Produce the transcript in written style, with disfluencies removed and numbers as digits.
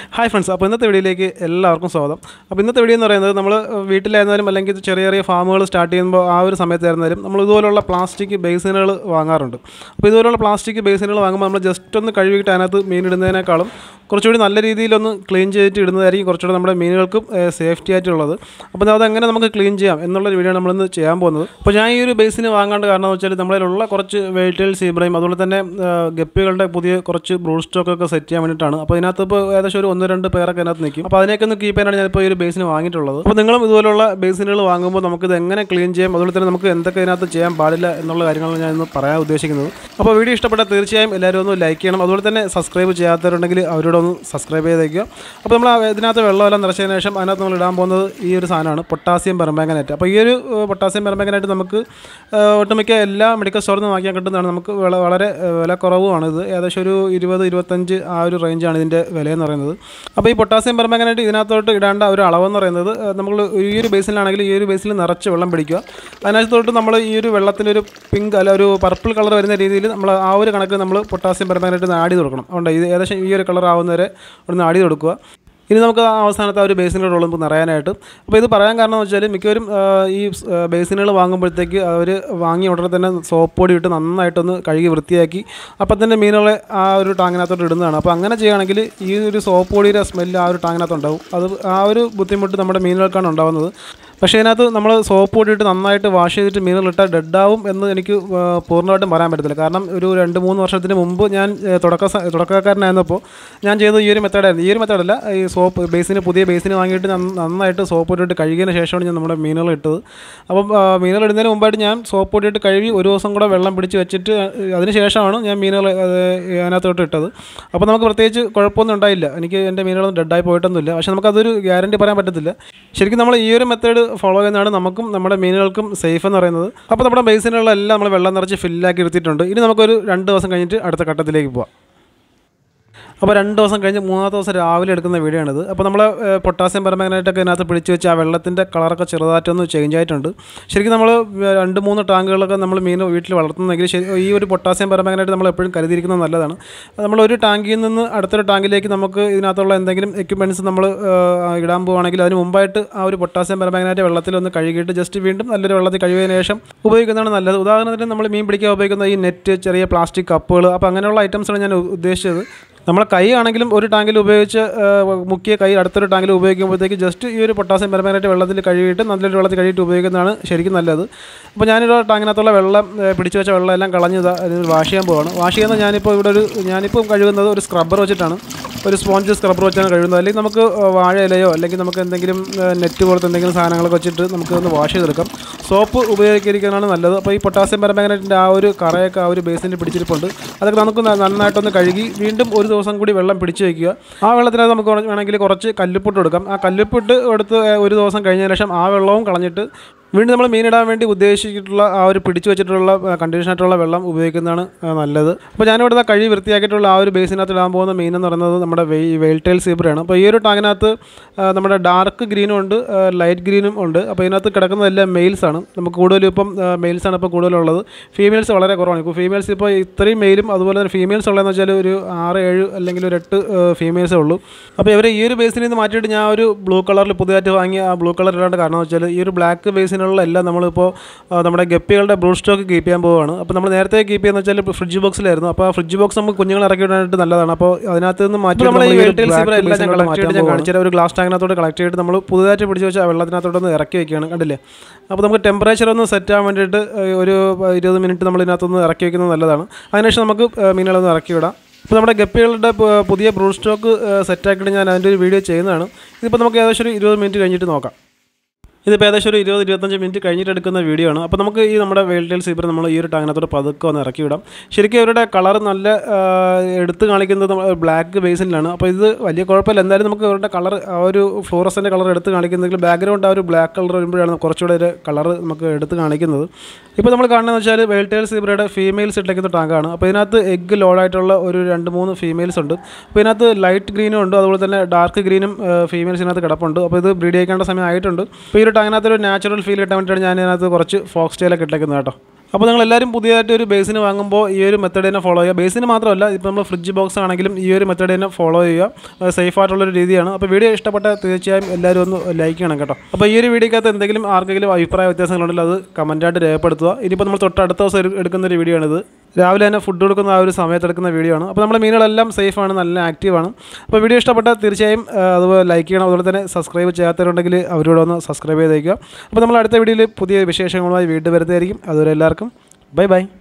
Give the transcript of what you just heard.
Hi friends, അപ്പോൾ ഇന്നത്തെ വീഡിയോയിലേക്ക് എല്ലാവർക്കും സ്വാഗതം. അപ്പോൾ ഇന്നത്തെ വീഡിയോ എന്ന് പറയുന്നത് നമ്മൾ വീട്ടിലായിരുന്നാലും അല്ലെങ്കിൽ ചെറിയ ചെറിയ ഫാമുകൾ സ്റ്റാർട്ട് ചെയ്യുമ്പോൾ ആ ഒരു സമയത്തായിരുന്നാലും നമ്മൾ ഇതുപോലുള്ള പ്ലാസ്റ്റിക് ബേസിനുകൾ വാങ്ങാറുണ്ട്. അപ്പോൾ ഇതുപോലുള്ള പ്ലാസ്റ്റിക് ബേസിനുകൾ വാങ്ങുമ്പോൾ നമ്മൾ ജസ്റ്റ് ഒന്ന് കഴുകിയിട്ട് അതിനകത്ത് മീൻ ഇടുന്നതിനേക്കാളും കുറച്ചുകൂടി നല്ല രീതിയിലൊന്ന് ക്ലീൻ ചെയ്തിട്ട് ഇടുന്നതായിരിക്കും കുറച്ചുകൂടി നമ്മുടെ മീനുകൾക്കും സേഫ്റ്റി ആയിട്ടുള്ളത്. അപ്പോൾ അതെങ്ങനെ നമുക്ക് ക്ലീൻ ചെയ്യാം എന്നുള്ളൊരു വീഡിയോ നമ്മളിന്ന് ചെയ്യാൻ പോകുന്നത്. അപ്പോൾ ഞാൻ ഈ ഒരു ബേസിന് വാങ്ങാണ്ട് കാരണം എന്ന് വെച്ചാൽ നമ്മളിലുള്ള കുറച്ച് വെയിറ്റേൽ സീബ്രയും അതുപോലെ തന്നെ ഗപ്പികളുടെ പുതിയ കുറച്ച് ബ്രൂഡ് സ്റ്റോക്കൊക്കെ സെറ്റ് ചെയ്യാൻ വേണ്ടിയിട്ടാണ്. അപ്പോൾ ഇതിനകത്ത് ഇപ്പോൾ ഏകദേശം ഒരു 1-2 പേരൊക്കെ അതിനകത്ത് നിൽക്കും. അപ്പോൾ അതിനൊക്കെ ഒന്ന് കീപ്പ് ചെയ്യാനാണ് ഞാനിപ്പോൾ ഈ ഒരു ബേസിന് വാങ്ങിയിട്ടുള്ളത്. അപ്പോൾ നിങ്ങളും ഇതുപോലുള്ള ബേസിനുകൾ വാങ്ങുമ്പോൾ നമുക്കിത് എങ്ങനെ ക്ലീൻ ചെയ്യാം, അതുപോലെ തന്നെ നമുക്ക് എന്തൊക്കെ ഇതിനകത്ത് ചെയ്യാൻ പാടില്ല എന്നുള്ള കാര്യങ്ങളാണ് ഞാൻ ഇന്ന് പറയാൻ ഉദ്ദേശിക്കുന്നത്. അപ്പോൾ വീഡിയോ ഇഷ്ടപ്പെട്ടാൽ തീർച്ചയായും എല്ലാവരും ഒന്ന് ലൈക്ക് ചെയ്യണം. അതുപോലെ തന്നെ സബ്സ്ക്രൈബ് ചെയ്യാത്തവരുണ്ടെങ്കിൽ അവരോട് ഒന്ന് സബ്സ്ക്രൈബ് ചെയ്തേക്കുക. അപ്പോൾ നമ്മൾ ഇതിനകത്ത് വെള്ളമെല്ലാം നിറച്ചതിന് ശേഷം അതിനകത്ത് നമ്മൾ ഇടാൻ പോകുന്നത് ഈ ഒരു സാധനമാണ്, പൊട്ടാസ്യം പെർമാംഗനേറ്റ്. അപ്പോൾ ഈ ഒരു പൊട്ടാസ്യം പെർമാംഗനേറ്റ് നമുക്ക് ഒട്ടുമിക്ക എല്ലാ മെഡിക്കൽ സ്റ്റോറിൽ നിന്ന് വാങ്ങിക്കാൻ കിട്ടുന്നതാണ്. നമുക്ക് വളരെ വില കുറവുമാണ്. ഇത് ഏകദേശം ഒരു 20-25 ആ ഒരു റേഞ്ചാണ് ഇതിൻ്റെ വിലയെന്ന് പറയുന്നത്. അപ്പോൾ ഈ പൊട്ടാസ്യം പെർമാംഗനേറ്റ് ഇതിനകത്തോട്ട് ഇടേണ്ട ഒരു അളവെന്ന് പറയുന്നത്, നമ്മൾ ഈ ഒരു ബേസിലാണെങ്കിൽ ഈ ഒരു ബേസിൽ നിറച്ച് വെള്ളം പിടിക്കുക. അതിനകത്തോട്ട് നമ്മൾ ഈ ഒരു വെള്ളത്തിലൊരു പിങ്ക് അല്ല ഒരു പർപ്പിൾ കളർ വരുന്ന രീതിയിൽ നമ്മൾ ആ ഒരു കണക്ക് നമ്മൾ പൊട്ടാസ്യം പെർമാംഗനേറ്റ് ആഡ് ചെയ്ത് കൊടുക്കണം. അതുകൊണ്ട് ഇത് ഏകദേശം ഈ ഒരു കളർ ആവുന്നവരെ ഒന്ന് ആഡ് ചെയ്ത് കൊടുക്കുക. ഇനി നമുക്ക് അവസാനത്തെ ആ ഒരു ബേസിനുകളുടെ ഉള്ളു നമുക്ക് നിറയാനായിട്ട്. അപ്പോൾ ഇത് പറയാൻ കാരണം എന്ന് വെച്ചാൽ മിക്കവരും ഈ ബേസിനുകൾ വാങ്ങുമ്പോഴത്തേക്ക് അവർ വാങ്ങിയ ഉടനെ തന്നെ സോപ്പ് പൊടി ഇട്ട് നന്നായിട്ടൊന്ന് കഴുകി വൃത്തിയാക്കി അപ്പം തന്നെ മീനുകളെ ആ ഒരു ടാങ്കിനകത്തോട്ട് ഇടുന്നതാണ്. അപ്പോൾ അങ്ങനെ ചെയ്യുകയാണെങ്കിൽ ഈ ഒരു സോപ്പ് പൊടിയുടെ സ്മെല്ല് ആ ഒരു ടാങ്കിനകത്തുണ്ടാവും. അത് ആ ഒരു ബുദ്ധിമുട്ട് നമ്മുടെ മീനുകൾക്കാണ് ഉണ്ടാകുന്നത്. പക്ഷേ ഇതിനകത്ത് നമ്മൾ സോപ്പ് പൊടിയിട്ട് നന്നായിട്ട് വാഷ് ചെയ്തിട്ട് മീനുകളിട്ടാൽ ഡെഡാവും എന്ന് എനിക്ക് പൂർണ്ണമായിട്ടും പറയാൻ പറ്റത്തില്ല. കാരണം ഒരു 2-3 വർഷത്തിന് മുമ്പ് ഞാൻ തുടക്കക്കാരനായിരുന്നപ്പോൾ ഞാൻ ചെയ്തത് ഈ ഒരു മെത്തേഡായിരുന്നു. ഈ ഒരു മെത്തേഡല്ല, ഈ സോപ്പ് പുതിയ ബേസിന് വാങ്ങിയിട്ട് നന്നായിട്ട് സോപ്പ് പൊടിയിട്ട് കഴുകിയതിന് ശേഷമാണ് ഞാൻ നമ്മുടെ മീനുകൾ ഇട്ടത്. അപ്പം മീനുകൾ ഇടുന്നതിന് മുമ്പായിട്ട് ഞാൻ സോപ്പ് പൊടിയിട്ട് കഴുകി ഒരു ദിവസം കൂടെ വെള്ളം പിടിച്ച് വെച്ചിട്ട് അതിന് ശേഷമാണ് ഞാൻ മീനുകൾ അതിനകത്തോട്ട് ഇട്ടത്. അപ്പോൾ നമുക്ക് പ്രത്യേകിച്ച് കുഴപ്പമൊന്നും ഉണ്ടായില്ല. എനിക്ക് എൻ്റെ മീനുകളൊന്നും ഡെഡായി പോയിട്ടൊന്നുമില്ല. പക്ഷേ നമുക്കതൊരു ഗ്യാരണ്ടി പറയാൻ പറ്റത്തില്ല. ശരിക്കും നമ്മൾ ഈ ഒരു മെത്തേഡ് ഫോളോ ചെയ്യുന്നതാണ് നമുക്കും നമ്മുടെ മീനുകൾക്കും സേഫ് എന്ന് പറയുന്നത്. അപ്പോൾ നമ്മുടെ ബേസിനുകളെല്ലാം നമ്മൾ വെള്ളം നിറച്ച് ഫില്ലാക്കി എടുത്തിട്ടുണ്ട്. ഇനി നമുക്കൊരു 2 ദിവസം കഴിഞ്ഞിട്ട് അടുത്ത ഘട്ടത്തിലേക്ക് പോവാം. അപ്പോൾ 2 ദിവസം കഴിഞ്ഞ് 3-ാമത്തെ ദിവസം രാവിലെ എടുക്കുന്ന വീഡിയോ ആണിത്. അപ്പോൾ നമ്മൾ പൊട്ടാസ്യം പെർമാംഗനേറ്റൊക്കെ ഇതിനകത്ത് പിടിച്ച് വെച്ച് ആ വെള്ളത്തിൻ്റെ കളറൊക്കെ ചെറുതായിട്ടൊന്ന് ചേഞ്ച് ആയിട്ടുണ്ട്. ശരിക്കും നമ്മൾ 2-3 ടാങ്കുകളൊക്കെ നമ്മൾ മീൻ വീട്ടിൽ വളർത്തുന്നെങ്കിൽ ഈ ഒരു പൊട്ടാസ്യം പെർമാംഗനേറ്റ് നമ്മൾ എപ്പോഴും കരുതിയിരിക്കുന്നത് നല്ലതാണ്. നമ്മൾ ഒരു ടാങ്കിൽ നിന്ന് അടുത്തൊരു ടാങ്കിലേക്ക് നമുക്ക് ഇതിനകത്തുള്ള എന്തെങ്കിലും എക്യുപ്മെൻറ്റ്സ് നമ്മൾ ഇടാൻ പോവുകയാണെങ്കിൽ അതിന് മുമ്പായിട്ട് ആ ഒരു പൊട്ടാസ്യം പെർമാംഗനേറ്റ് വെള്ളത്തിലൊന്ന് കഴുകിയിട്ട് ജസ്റ്റ് വീണ്ടും നല്ലൊരു വെള്ളത്തിൽ കഴുകിയതിന് ശേഷം ഉപയോഗിക്കുന്നതാണ് നല്ലത്. ഉദാഹരണത്തിന് നമ്മൾ മീൻ പിടിക്കാൻ ഉപയോഗിക്കുന്ന ഈ നെറ്റ്, ചെറിയ പ്ലാസ്റ്റിക് കപ്പുകൾ, അപ്പോൾ അങ്ങനെയുള്ള ഐറ്റംസാണ് ഞാൻ ഉദ്ദേശിച്ചത്. നമ്മളെ കൈ ആണെങ്കിലും ഒരു ടാങ്കിൽ ഉപയോഗിച്ച് മുക്കിയ കൈ അടുത്തൊരു ടാങ്കിൽ ഉപയോഗിക്കുമ്പോഴത്തേക്ക് ജസ്റ്റ് ഈ ഒരു പൊട്ടാസ്യം പെർമാംഗനേറ്റ് വെള്ളത്തിൽ കഴുകിയിട്ട് നല്ലൊരു വെള്ളത്തിൽ കഴുകിയിട്ട് ഉപയോഗിക്കുന്നതാണ് ശരിക്കും നല്ലത്. അപ്പോൾ ഞാനൊരു ടാങ്കിനകത്തുള്ള വെള്ളം പിടിച്ച് വെച്ച വെള്ളം എല്ലാം കളഞ്ഞ് വാഷ് ചെയ്യാൻ പോവാണ്. വാഷ് ചെയ്യുന്നത് ഞാനിപ്പോൾ കഴുകുന്നത് ഒരു സ്ക്രബ്ബർ വെച്ചിട്ടാണ്, ഒരു സ്പോഞ്ച് സ്ക്രബ്ബർ വെച്ചാണ് കഴുകുന്നത്. അല്ലെങ്കിൽ നമുക്ക് വാഴ ഇലയോ അല്ലെങ്കിൽ നമുക്ക് എന്തെങ്കിലും നെറ്റ് പോലത്തെ എന്തെങ്കിലും സാധനങ്ങളൊക്കെ വെച്ചിട്ട് നമുക്ക് ഒന്ന് വാഷ് ചെയ്തെടുക്കാം. സോപ്പ് ഉപയോഗിക്കാതിരിക്കുന്നതാണ് നല്ലത്. അപ്പോൾ ഈ പൊട്ടാസ്യം പെർമാംഗനേറ്റിൻ്റെ ആ ഒരു കറയൊക്കെ ആ ഒരു ബേസിൻ്റെ പിടിച്ചിരിപ്പുണ്ട്. അതൊക്കെ നമുക്ക് നന്നായിട്ടൊന്ന് കഴുകി വീണ്ടും ഒരു ദിവസം കൂടി വെള്ളം പിടിച്ച് വയ്ക്കുക. ആ വെള്ളത്തിനകത്ത് നമുക്ക് വേണമെങ്കിൽ കുറച്ച് കല്ലുപ്പിട്ട് കൊടുക്കാം. ആ കല്ലുപ്പിട്ട് എടുത്ത് ഒരു ദിവസം കഴിഞ്ഞതിന് ശേഷം ആ വെള്ളവും കളഞ്ഞിട്ട് വീണ്ടും നമ്മൾ മീനിടാൻ വേണ്ടി ഉദ്ദേശിച്ചിട്ടുള്ള ആ ഒരു പിടിച്ചു വെച്ചിട്ടുള്ള കണ്ടീഷനായിട്ടുള്ള വെള്ളം ഉപയോഗിക്കുന്നതാണ് നല്ലത്. അപ്പോൾ ഞാനിവിടെ കഴുകി വൃത്തിയാക്കിയിട്ടുള്ള ആ ഒരു ബേസിനകത്ത് ഇടാൻ പോകുന്ന മീൻ എന്ന് പറയുന്നത് നമ്മുടെ വെയിൽടെയിൽ സീബ്രയാണ്. അപ്പോൾ ഈ ഒരു ടാങ്കിനകത്ത് നമ്മുടെ ഡാർക്ക് ഗ്രീനും ഉണ്ട്, ലൈറ്റ് ഗ്രീനും ഉണ്ട്. അപ്പോൾ ഇതിനകത്ത് കിടക്കുന്നതെല്ലാം മെയിൽസാണ്. നമുക്ക് കൂടുതലും ഇപ്പം മെയിൽസാണ് ഇപ്പോൾ കൂടുതലുള്ളത്. ഫീമെയിൽസ് വളരെ കുറവാണ്. ഇപ്പോൾ ഫീമെയിൽസ് ഇപ്പോൾ ഇത്രയും മെയിലും അതുപോലെ തന്നെ ഫീമെയിൽസ് ഉള്ളതെന്ന് വെച്ചാൽ ഒരു 6-7 അല്ലെങ്കിൽ ഒരു 8 ഫീമെയിൽസേ ഉള്ളൂ. അപ്പോൾ ഇവരെ ഈ ഒരു ബേസിൽ നിന്ന് മാറ്റിയിട്ട് ഞാൻ ഒരു ബ്ലൂ കളറിൽ പുതിയതായിട്ട് വാങ്ങിയ ആ ബ്ലൂ കളർ ഇടാണ്ട് കാരണം എന്ന് വെച്ചാൽ ഈ ഒരു ബ്ലാക്ക് ബേസിന് എല്ലാം നമ്മളിപ്പോൾ നമ്മുടെ ഗപ്പികളുടെ ബ്രൂഡ് സ്റ്റോക്ക് കീപ്പ് ചെയ്യാൻ പോവുകയാണ്. അപ്പോൾ നമ്മൾ നേരത്തെ കീപ്പ് ചെയ്യുന്ന വെച്ചാൽ ഫ്രിഡ്ജ് ബോക്സിലായിരുന്നു. അപ്പോൾ ആ ഫ്രിഡ്ജ് ബോക്സ് നമുക്ക് കുഞ്ഞുങ്ങൾ ഇറക്കി വിടാനായിട്ട് നല്ലതാണ്. അപ്പോൾ അതിനകത്ത് നിന്ന് മാറ്റി നമ്മൾ ഈ ഒരു ഗ്ലാസ് ടാങ്കിനകത്തോട്ട് കളക്ട് ചെയ്തിട്ട് നമ്മൾ പുതുതായിട്ട് പിടിച്ച് വെച്ചാൽ വെള്ളത്തിനകത്തോട്ടൊന്ന് ഇറക്കി വയ്ക്കുകയാണ്. കണ്ടില്ലേ? അപ്പോൾ നമുക്ക് ടെമ്പറേച്ചർ ഒന്ന് സെറ്റ് ആവാൻ വേണ്ടിയിട്ട് ഒരു 20 മിനിറ്റ് നമ്മൾ ഇതിനകത്തൊന്ന് ഇറക്കി വയ്ക്കുന്നത് നല്ലതാണ്. അതിനുശേഷം നമുക്ക് മീനുകളൊന്ന് ഇറക്കി വിടാം. ഇപ്പോൾ നമ്മുടെ ഗപ്പികളുടെ പുതിയ ബ്രൂഡ് സ്റ്റോക്ക് സെറ്റാക്കിയിട്ട് ഞാൻ അതിൻ്റെ ഒരു വീഡിയോ ചെയ്യുന്നതാണ്. ഇതിപ്പോൾ നമുക്ക് ഏകദേശം ഒരു 20 മിനിറ്റ് കഴിഞ്ഞിട്ട് നോക്കാം. ഇതിപ്പോൾ ഏകദേശം ഒരു 20-25 മിനിറ്റ് കഴിഞ്ഞിട്ട് എടുക്കുന്ന വീഡിയോ ആണ്. അപ്പോൾ നമുക്ക് ഈ നമ്മുടെ വെയിൽടെയിൽ സീബ്ര നമ്മൾ ഈ ഒരു ടാങ്കിനകത്തോട് പതുക്കെ ഒന്ന് ഇറക്കി വിടാം. ശരിക്കും ഇവരുടെ കളർ നല്ല എടുത്ത് കാണിക്കുന്നത് ബ്ലാക്ക് ബേസിലാണ്. അപ്പോൾ ഇത് വലിയ കുഴപ്പമില്ല. എന്തായാലും നമുക്ക് ഇവരുടെ കളർ ആ ഒരു ഫ്ലോറസൻ്റെ കളർ എടുത്ത് കാണിക്കുന്നെങ്കിൽ ബാക്ക്ഗ്രൗണ്ട് ആ ഒരു ബ്ലാക്ക് കളർ വരുമ്പോഴാണ് കുറച്ചുകൂടെ ഒരു കളർ നമുക്ക് എടുത്ത് കാണിക്കുന്നത്. ഇപ്പോൾ നമ്മൾ കാണുന്നതെന്ന് വെച്ചാൽ വെയിൽടെയിൽ സീബ്രയുടെ ഫീമെയിൽസ് ഇട്ടേക്കുന്ന ടാങ്കാണ്. അപ്പോൾ ഇതിനകത്ത് എഗ്ഗ് ലോഡായിട്ടുള്ള ഒരു 2-3 ഫീമെയിൽസ് ഉണ്ട്. അപ്പോൾ ഇതിനകത്ത് ലൈറ്റ് ഗ്രീനും ഉണ്ട്, അതുപോലെ തന്നെ ഡാർക്ക് ഗ്രീനും ഫീമെയിൽസിനകത്ത് കിടപ്പുണ്ട്. അപ്പോൾ ഇത് ബ്രീഡ് ചെയ്യേണ്ട സമയം ആയിട്ടുണ്ട്. അപ്പോൾ ഈ ഒരു ടാങ്കിനകത്ത് ഒരു നാച്ചുറൽ ഫീൽ കിട്ടാൻ വേണ്ടിയിട്ടാണ് ഞാൻ ഇതിനകത്ത് കുറച്ച് ഫോക്സ് ടെയിലൊക്കെ ഇട്ടേക്കുന്നത് കേട്ടോ. അപ്പോൾ നിങ്ങളെല്ലാവരും പുതിയതായിട്ട് ഒരു ബേസിന് വാങ്ങുമ്പോൾ ഈ ഒരു മെത്തേഡ് തന്നെ ഫോളോ ചെയ്യുക. ബേസിന് മാത്രമല്ല, ഇപ്പോൾ നമ്മൾ ഫ്രിഡ്ജ് ബോക്സ് ആണെങ്കിലും ഈ ഒരു മെത്തേഡ് തന്നെ ഫോളോ ചെയ്യുക. സേഫായിട്ടുള്ളൊരു രീതിയാണ്. അപ്പോൾ വീഡിയോ ഇഷ്ടപ്പെട്ട തീർച്ചയായും എല്ലാവരും ഒന്ന് ലൈക്ക് ചെയ്യണം കേട്ടോ. അപ്പോൾ ഈ ഒരു വീഡിയോക്കകത്ത് എന്തെങ്കിലും ആർക്കെങ്കിലും അഭിപ്രായ വ്യത്യാസങ്ങളുണ്ടെങ്കിൽ അത് കമൻറ്റായിട്ട് രേഖപ്പെടുത്തുക. ഇനിയിപ്പോൾ നമ്മൾ തൊട്ടടുത്ത ദിവസം എടുക്കുന്നൊരു വീഡിയോ ആണിത്. രാവിലെ തന്നെ ഫുഡ് കൊടുക്കുന്ന ആ ഒരു സമയത്ത് എടുക്കുന്ന വീഡിയോ ആണ്. അപ്പോൾ നമ്മുടെ മീനുകളെല്ലാം സേഫാണ്, നല്ല ആക്റ്റീവാണ്. അപ്പോൾ വീഡിയോ ഇഷ്ടപ്പെട്ടാൽ തീർച്ചയായും അതുപോലെ ലൈക്ക് ചെയ്യണം. അതുപോലെ തന്നെ സബ്സ്ക്രൈബ് ചെയ്യാത്തവരുണ്ടെങ്കിൽ അവരോട് ഒന്ന് സബ്സ്ക്രൈബ് ചെയ്തേക്കുക. അപ്പോൾ നമ്മൾ അടുത്ത വീഡിയോയിൽ പുതിയ വിശേഷങ്ങളുമായി വീണ്ടും വരുന്നതായിരിക്കും. അതുവരെ എല്ലാവർക്കും ബൈ ബൈ.